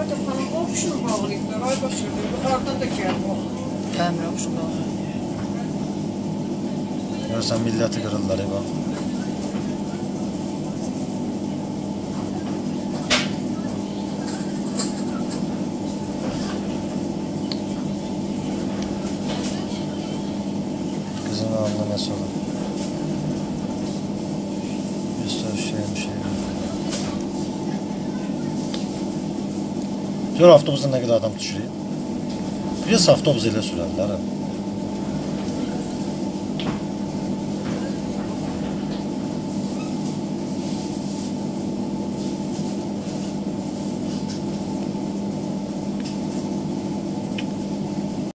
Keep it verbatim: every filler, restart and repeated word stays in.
Hadi xanım, opşunu bağlayıblar, ay başırdı, yuxarıdan da gəlib o. Təmir opşunu bağlayıb. Görürsən milləti qırırlar, bak. Kızın alnına ne sorun? Bir sürü şeymiş şey. Gör avtobusun ne kadar adam düşürüyor. Biraz avtobus ile sürerler.